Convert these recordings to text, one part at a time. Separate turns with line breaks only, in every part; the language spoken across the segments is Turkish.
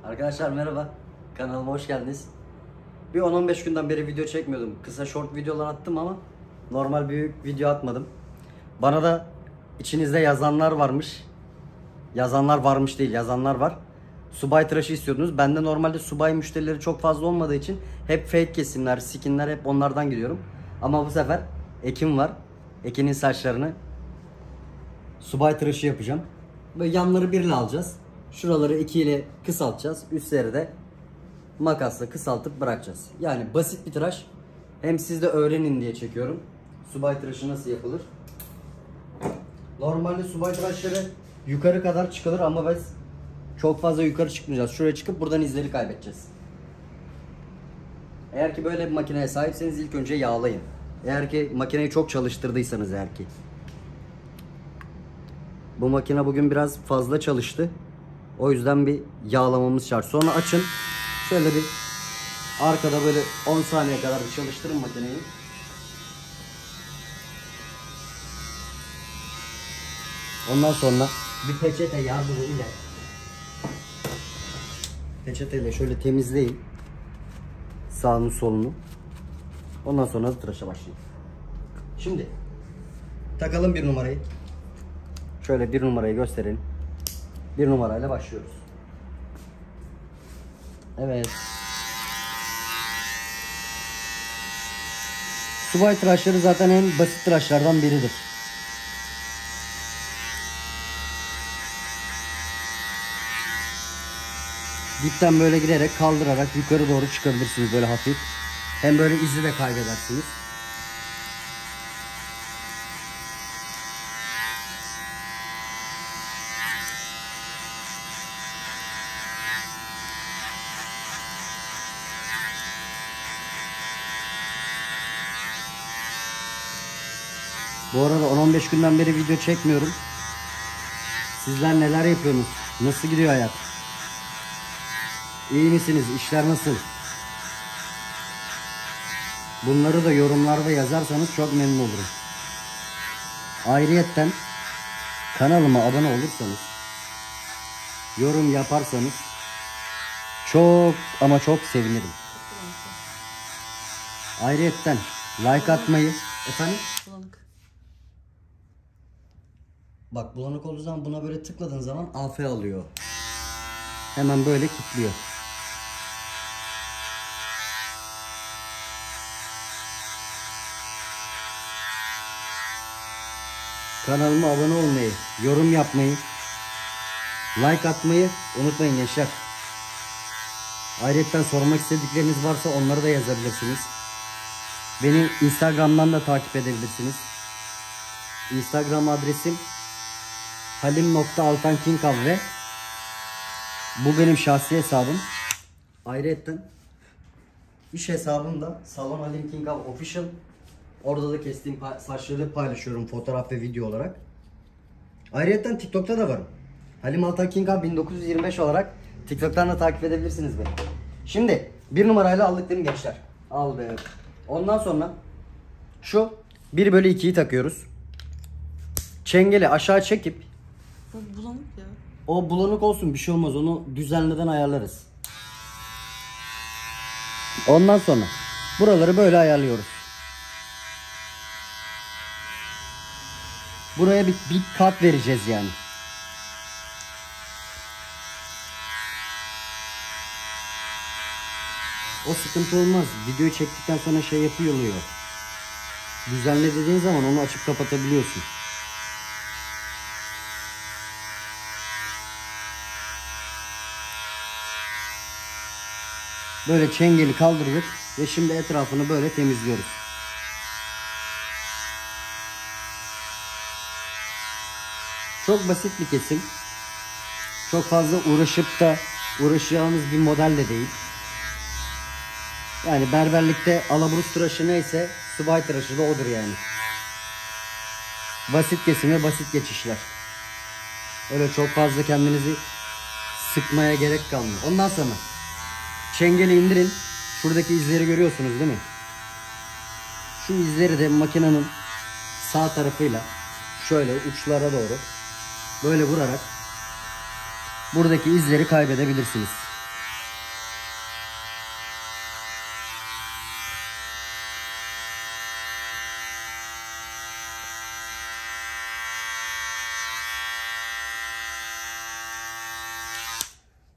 Arkadaşlar merhaba, kanalıma hoş geldiniz. Bir 10-15 günden beri video çekmiyordum. Kısa short videolar attım ama normal büyük video atmadım. Bana da içinizde yazanlar varmış. Yazanlar varmış değil, yazanlar var. Subay tıraşı istiyordunuz. Bende normalde subay müşterileri çok fazla olmadığı için hep fake kesimler, skinler hep onlardan gidiyorum. Ama bu sefer Ekin var. Ekin'in saçlarını subay tıraşı yapacağım. Böyle yanları birle alacağız. Şuraları 2 ile kısaltacağız. Üstleri de makasla kısaltıp bırakacağız. Yani basit bir tıraş. Hem siz de öğrenin diye çekiyorum. Subay tıraşı nasıl yapılır? Normalde subay tıraşları yukarı kadar çıkılır ama biz çok fazla yukarı çıkmayacağız. Şuraya çıkıp buradan izleri kaybedeceğiz. Eğer ki böyle bir makineye sahipseniz ilk önce yağlayın. Eğer ki makineyi çok çalıştırdıysanız eğer ki. Bu makine bugün biraz fazla çalıştı. O yüzden bir yağlamamız şart. Sonra açın. Şöyle bir arkada böyle 10 saniye kadar bir çalıştırın makineyi. Ondan sonra bir peçete yardımıyla peçeteyle şöyle temizleyin sağını solunu. Ondan sonra da tıraşa başlayın. Şimdi takalım bir numarayı. Şöyle bir numarayı gösterelim. Bir numarayla başlıyoruz. Evet. Subay tıraşları zaten en basit tıraşlardan biridir. Dipten böyle giderek kaldırarak yukarı doğru çıkabilirsiniz böyle hafif. Hem böyle izi de kaybedersiniz. Bu arada 10-15 günden beri video çekmiyorum. Sizler neler yapıyorsunuz? Nasıl gidiyor hayat? İyi misiniz? İşler nasıl? Bunları da yorumlarda yazarsanız çok memnun olurum. Ayrıyetten kanalıma abone olursanız, yorum yaparsanız çok ama çok sevinirim. Ayrıyetten like atmayı... Efendim?
Bulanık.
Bak bulanık olduğu zaman buna böyle tıkladığın zaman AF alıyor. Hemen böyle kilitliyor. Kanalıma abone olmayı, yorum yapmayı, like atmayı unutmayın gençler. Ayrıca sormak istedikleriniz varsa onları da yazabilirsiniz. Beni Instagram'dan da takip edebilirsiniz. Instagram adresim halim.altankinkav ve bu benim şahsi hesabım. Ayrıca iş hesabım da Salon Halim Kinkav Official. Orada da kestiğim saçları paylaşıyorum fotoğraf ve video olarak. Ayrıca TikTok'ta da varım. Halim Altan Kinkav 1925 olarak TikTok'tan da takip edebilirsiniz beni. Şimdi bir numarayla aldık değil mi gençler? Aldık. Ondan sonra şu 1/2'yi takıyoruz. Çengeli aşağı çekip
Bulanık ya.
o bulanık olsun bir şey olmaz, onu düzenleden ayarlarız. Ondan sonra buraları böyle ayarlıyoruz. Buraya bir kat vereceğiz yani. O sıkıntı olmaz. Videoyu çektikten sonra şey yapıyor oluyor. Düzenle dediğin zaman onu açıp kapatabiliyorsun. Böyle çengeli kaldırdık ve şimdi etrafını böyle temizliyoruz. Çok basit bir kesim. Çok fazla uğraşacağımız bir model de değil. Yani berberlikte alabrus tıraşı neyse subay tıraşı da odur yani. Basit kesim ve basit geçişler. Öyle çok fazla kendinizi sıkmaya gerek kalmıyor. Ondan sonra çengeli indirin. Şuradaki izleri görüyorsunuz değil mi? Şu izleri de makinenin sağ tarafıyla şöyle uçlara doğru böyle vurarak buradaki izleri kaybedebilirsiniz.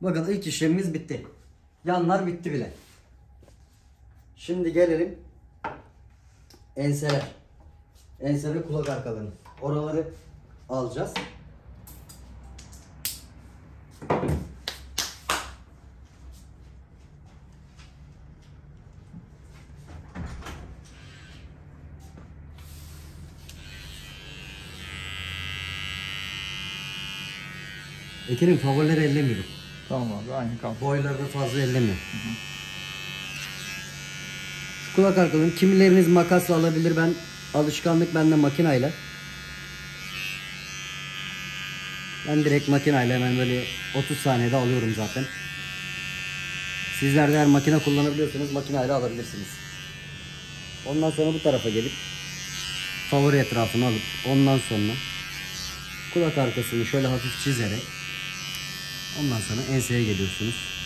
Bakın ilk işlemimiz bitti. Yanlar bitti bile. Şimdi gelelim enseler. Ense ve kulak arkalarını. Oraları alacağız. Ekin'in favorileri ellemiyorum.
Tamam abi, aynı kaldı.
Boylarda fazla ellemiyorum. Şu kulak arkalarını kimileriniz makasla alabilir. Ben alışkanlık bende makinayla. Ben direkt makinayla hemen böyle 30 saniyede alıyorum zaten. Sizler de eğer makine kullanabiliyorsanız makinayla alabilirsiniz. Ondan sonra bu tarafa gelip favori etrafını alıp ondan sonra kulak arkasını şöyle hafif çizerek ondan sonra enseye geliyorsunuz.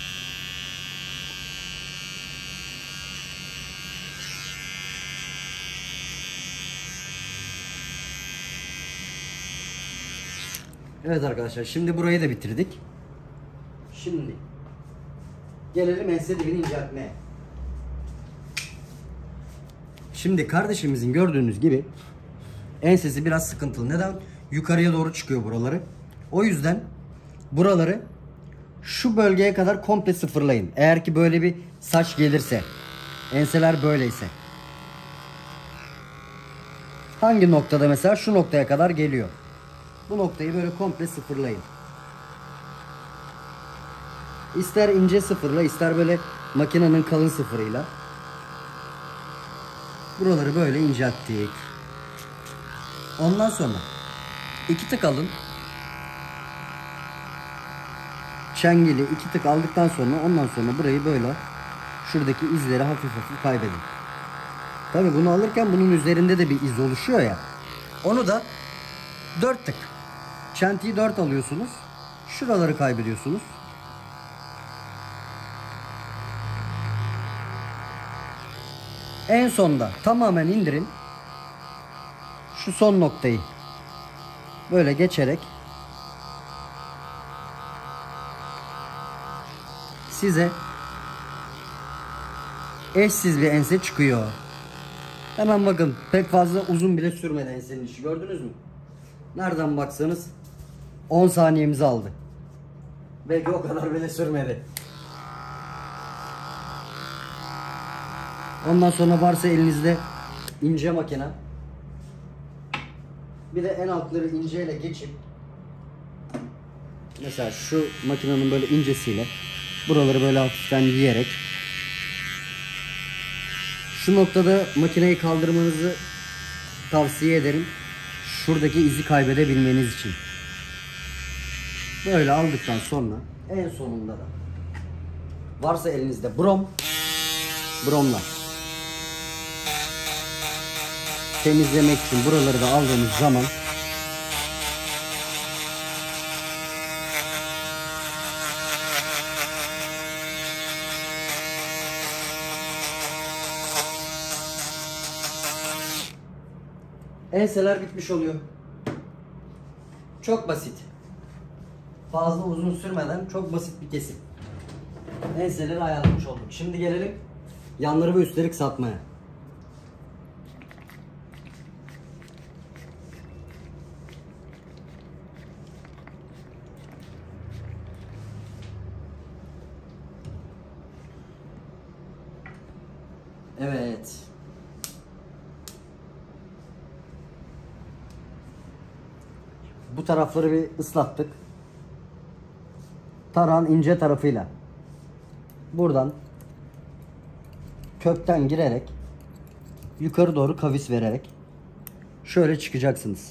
Evet arkadaşlar, şimdi burayı da bitirdik. Şimdi gelelim ense dibini inceltmeye. Şimdi kardeşimizin gördüğünüz gibi ensesi biraz sıkıntılı. Neden? Yukarıya doğru çıkıyor buraları. O yüzden buraları şu bölgeye kadar komple sıfırlayın. Eğer ki böyle bir saç gelirse, enseler böyleyse. Hangi noktada mesela? Şu noktaya kadar geliyor. Bu noktayı böyle komple sıfırlayın. İster ince sıfırla, ister böyle makinenin kalın sıfırıyla. Buraları böyle incelttik. Ondan sonra 2 tık alın. Çengeli 2 tık aldıktan sonra ondan sonra burayı böyle şuradaki izleri hafif hafif kaybedin. Tabi bunu alırken bunun üzerinde de bir iz oluşuyor ya. Onu da 4 tık. Çentiyi 4 alıyorsunuz. Şuraları kaybediyorsunuz. En sonda tamamen indirin. Şu son noktayı böyle geçerek size eşsiz bir ense çıkıyor. Hemen bakın, pek fazla uzun bile sürmedi ensenin işi, gördünüz mü? Nereden baksanız 10 saniyemizi aldı. Belki o kadar bile sürmedi. Ondan sonra varsa elinizde ince makine, bir de en altları inceyle geçip mesela şu makinenin böyle incesiyle buraları böyle hafiften yiyerek şu noktada makineyi kaldırmanızı tavsiye ederim. Şuradaki izi kaybedebilmeniz için. Böyle aldıktan sonra en sonunda da varsa elinizde bromla temizlemek için buraları da aldığınız zaman enseler bitmiş oluyor. Çok basit. Fazla uzun sürmeden çok basit bir kesim. Enseleri ayarlamış olduk. Şimdi gelelim yanları ve üstleri kısaltmaya. Evet. Bu tarafları bir ıslattık. Tarağın ince tarafıyla buradan kökten girerek yukarı doğru kavis vererek şöyle çıkacaksınız.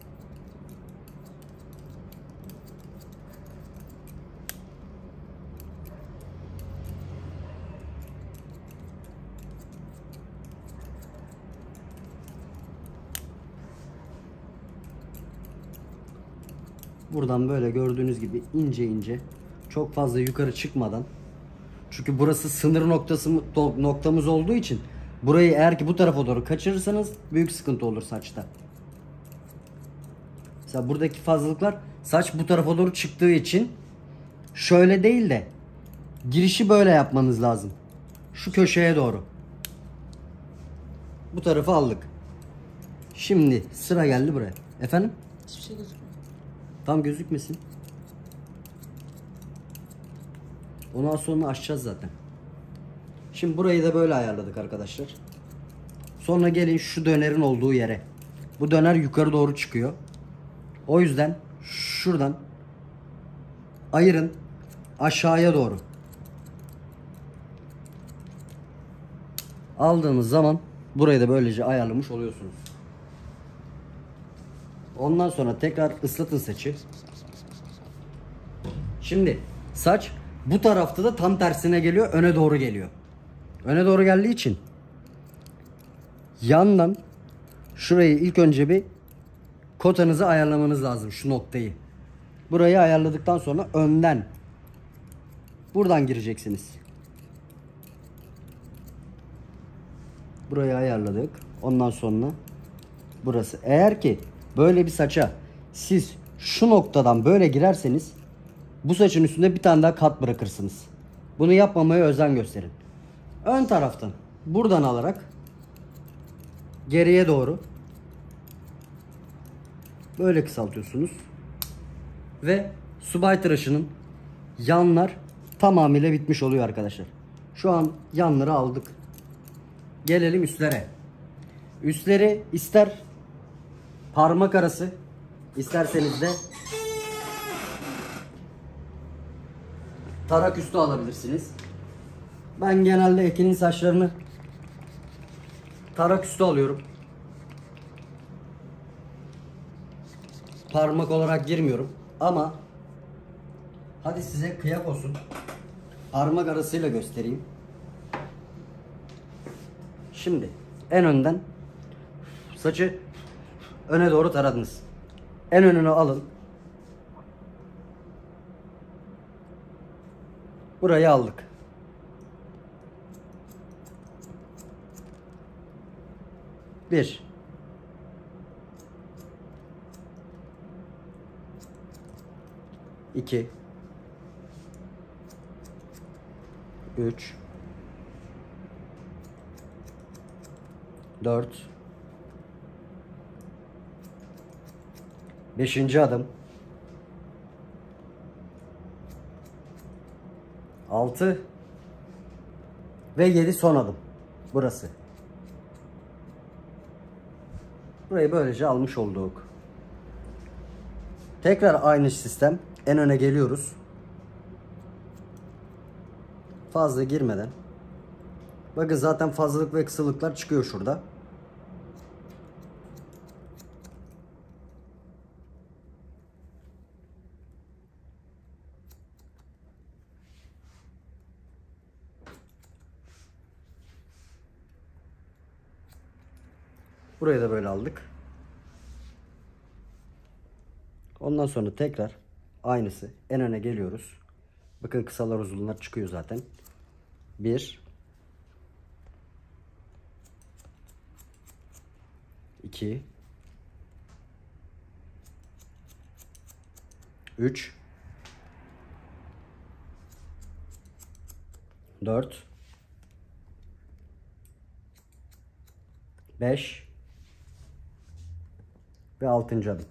Buradan böyle gördüğünüz gibi ince ince, çok fazla yukarı çıkmadan, çünkü burası sınır noktamız olduğu için burayı eğer ki bu tarafa doğru kaçırırsanız büyük sıkıntı olur saçta. Mesela buradaki fazlalıklar saç bu tarafa doğru çıktığı için şöyle değil de girişi böyle yapmanız lazım. Şu köşeye doğru. Bu tarafı aldık. Şimdi sıra geldi buraya. Efendim?
Hiçbir şey gözükmüyor.
Tam gözükmesin. Ondan sonra açacağız zaten. Şimdi burayı da böyle ayarladık arkadaşlar. Sonra gelin şu dönerin olduğu yere. Bu döner yukarı doğru çıkıyor. O yüzden şuradan ayırın aşağıya doğru. Aldığınız zaman burayı da böylece ayarlamış oluyorsunuz. Ondan sonra tekrar ıslatın saçı. Şimdi saç bu tarafta da tam tersine geliyor, öne doğru geliyor. Öne doğru geldiği için yandan şurayı ilk önce bir kotanızı ayarlamanız lazım, şu noktayı. Burayı ayarladıktan sonra önden buradan gireceksiniz. Burayı ayarladık. Ondan sonra burası. Eğer ki böyle bir saça siz şu noktadan böyle girerseniz bu saçın üstünde bir tane daha kat bırakırsınız. Bunu yapmamaya özen gösterin. Ön taraftan buradan alarak geriye doğru böyle kısaltıyorsunuz. Ve subay tıraşının yanlar tamamıyla bitmiş oluyor arkadaşlar. Şu an yanları aldık. Gelelim üstlere. Üstleri ister parmak arası, isterseniz de tarak üstü alabilirsiniz. Ben genelde Ekin'in saçlarını tarak üstü alıyorum. Parmak olarak girmiyorum ama hadi size kıyak olsun. Parmak arasıyla göstereyim. Şimdi en önden saçı öne doğru taradınız. En önünü alın. Burayı aldık. Bir. İki. Üç. 4 5. adım 6 ve 7 son adım. Burası. Burayı böylece almış olduk. Tekrar aynı sistem. En öne geliyoruz. Fazla girmeden. Bakın zaten fazlalık ve kısalıklar çıkıyor şurada. Burayı da böyle aldık. Ondan sonra tekrar aynısı. En öne geliyoruz. Bakın kısalar uzunlar çıkıyor zaten. 1 2 3 4 5 ve 6. adım.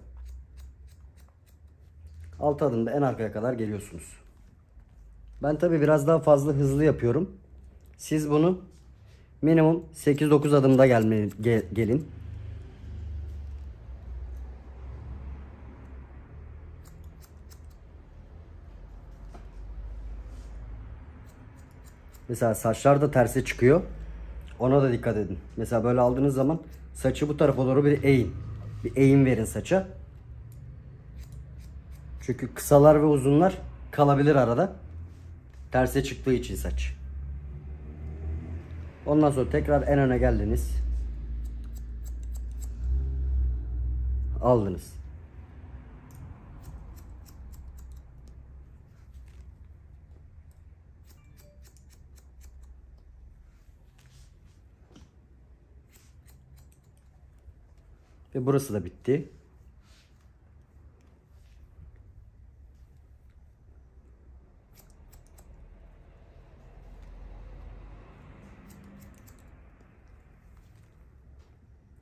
6 adımda en arkaya kadar geliyorsunuz. Ben tabi biraz daha fazla hızlı yapıyorum. Siz bunu minimum 8-9 adımda gelin. Mesela saçlar da terse çıkıyor. Ona da dikkat edin. Mesela böyle aldığınız zaman saçı bu tarafa doğru bir eğin. Bir eğim verin saça. Çünkü kısalar ve uzunlar kalabilir arada. Terse çıktığı için saç. Ondan sonra tekrar en öne geldiniz. Aldınız. Ve burası da bitti.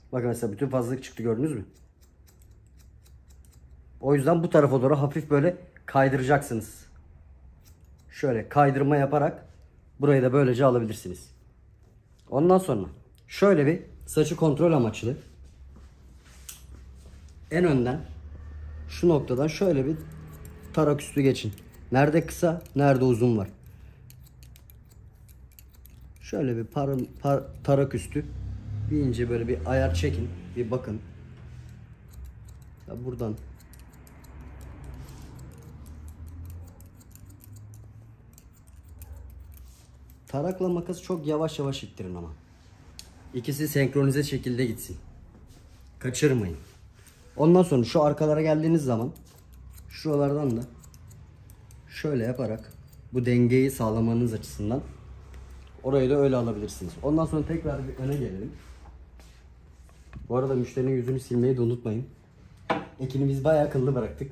Bakın mesela bütün fazlalık çıktı, gördünüz mü? O yüzden bu tarafa doğru hafif böyle kaydıracaksınız. Şöyle kaydırma yaparak burayı da böylece alabilirsiniz. Ondan sonra şöyle bir saçı kontrol amaçlı en önden şu noktadan şöyle bir tarak üstü geçin. Nerede kısa, nerede uzun var. Şöyle bir tarak üstü bir ince böyle bir ayar çekin. Bir bakın. Ya buradan tarakla makası çok yavaş yavaş ittirin ama. İkisi senkronize şekilde gitsin. Kaçırmayın. Ondan sonra şu arkalara geldiğiniz zaman şuralardan da şöyle yaparak bu dengeyi sağlamanız açısından orayı da öyle alabilirsiniz. Ondan sonra tekrar bir öne gelelim. Bu arada müşterinin yüzünü silmeyi de unutmayın. Ekini biz bayağı akıllı bıraktık.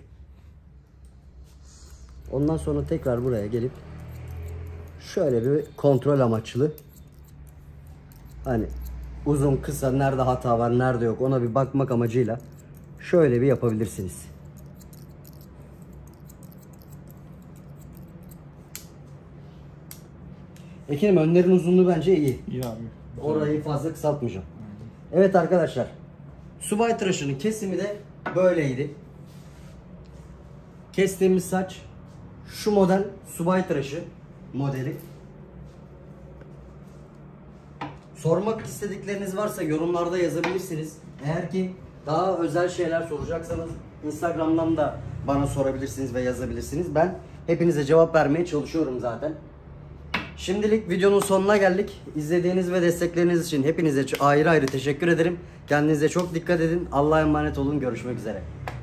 Ondan sonra tekrar buraya gelip şöyle bir kontrol amaçlı, hani uzun kısa nerede hata var nerede yok ona bir bakmak amacıyla şöyle bir yapabilirsiniz. Ekinim önlerin uzunluğu bence iyi.
İyi abi.
Orayı fazla kısaltmayacağım. Evet arkadaşlar, subay tıraşının kesimi de böyleydi. Kestiğimiz saç şu model subay tıraşı modeli. Sormak istedikleriniz varsa yorumlarda yazabilirsiniz. Eğer ki daha özel şeyler soracaksanız Instagram'dan da bana sorabilirsiniz ve yazabilirsiniz. Ben hepinize cevap vermeye çalışıyorum zaten. Şimdilik videonun sonuna geldik. İzlediğiniz ve destekleriniz için hepinize ayrı ayrı teşekkür ederim. Kendinize çok dikkat edin. Allah'a emanet olun. Görüşmek üzere.